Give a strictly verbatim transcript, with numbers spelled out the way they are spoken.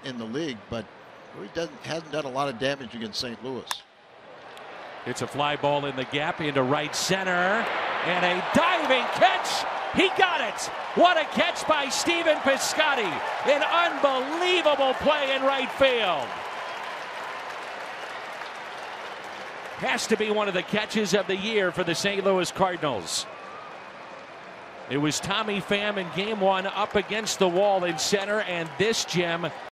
in the league, but he doesn't hasn't done a lot of damage against Saint Louis. It's a fly ball in the gap into right center, and a diving catch. He got it. What a catch by Stephen Piscotty. An unbelievable play in right field. Has to be one of the catches of the year for the Saint Louis Cardinals. It was Tommy Pham in game one up against the wall in center, and this gem